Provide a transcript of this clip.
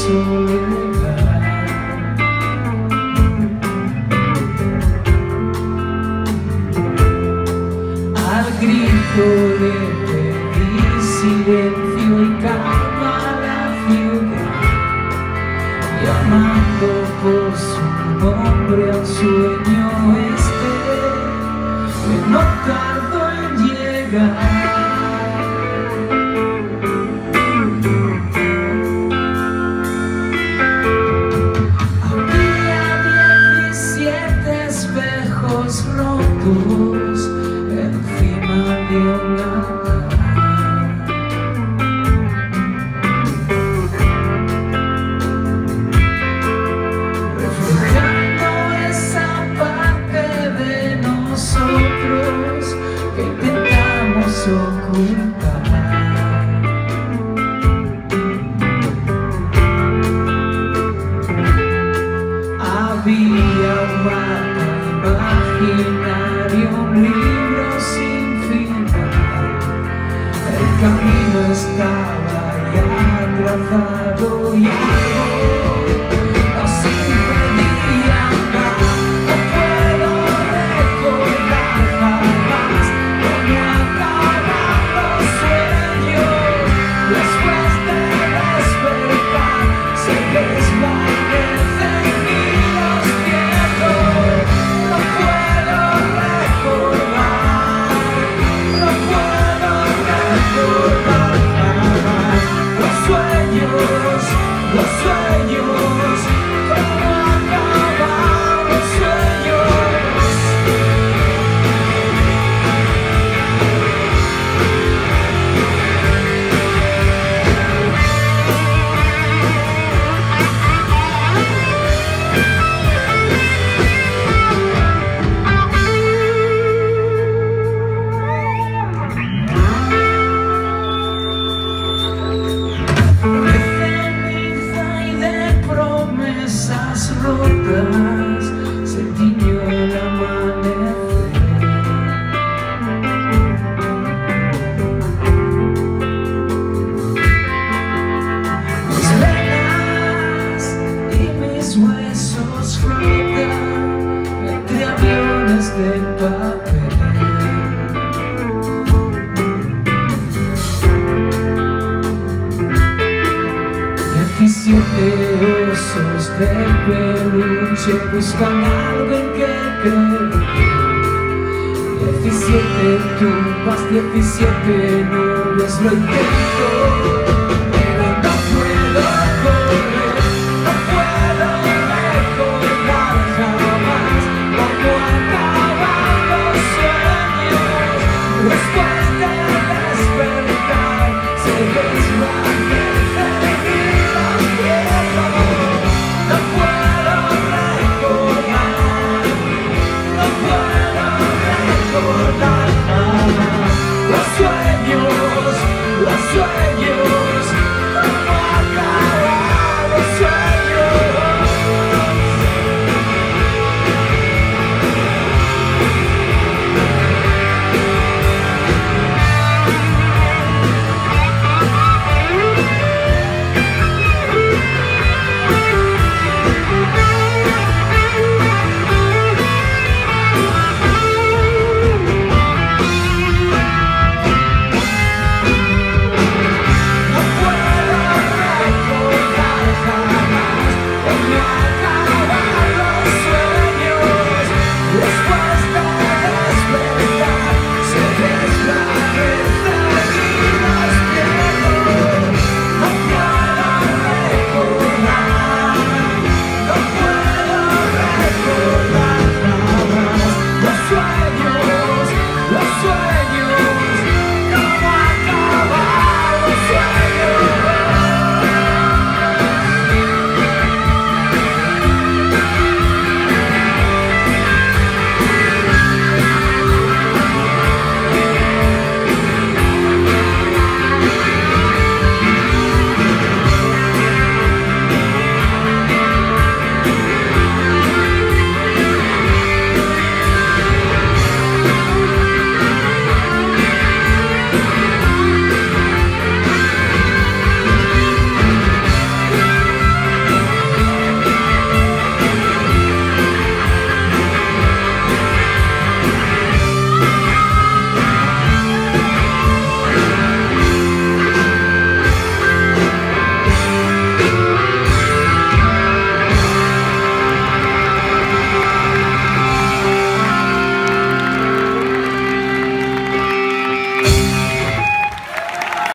soledad. Al grito de pedir silencio y calma la ciudad, llamando por su nombre al sueño que no tardó en llegar. Rotos encima de un altar, reflejando esa parte de nosotros que intentamos ocultar. Había un mapa imaginario, un libro sin final. El camino estaba ya trazado y algo nos impedía andar. No puedo recordar jamás cómo acaban los sueños. Después de despertar se desvanecen y los pierdo. No puedo recordar jamás los sueños, cómo acaban los sueños. Rotas, se tiñó el amanecer. Mis venas y mis huesos flotan entre aviones de papel. 17 osos de peluche buscan algo en que creer. 17 tumbas, 17 nubes, lo intento, pero no puedo correr. No puedo recordar jamás cómo acaban los sueños. Después de despertar se desvanecen.